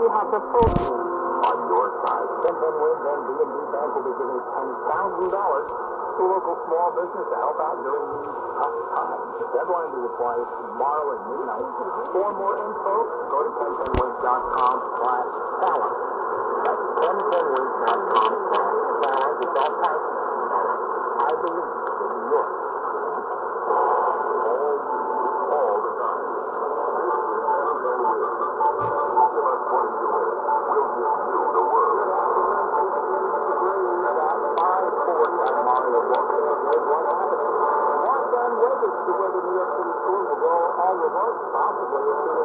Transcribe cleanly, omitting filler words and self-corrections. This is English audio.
has a full team On your side. 10-10 wins and B&B Bank will be giving $10,000 to a local small business to help out during these tough times. Deadline to apply is tomorrow at midnight. For more info, go to 1010wins.com/challenge. That's 1010wins.com/challenge. It's all typed. I believe in New York. All the time. Give us 20 to win. We'll give you the world. Los Angeles to where the New York City Schools will go all remote, possibly as soon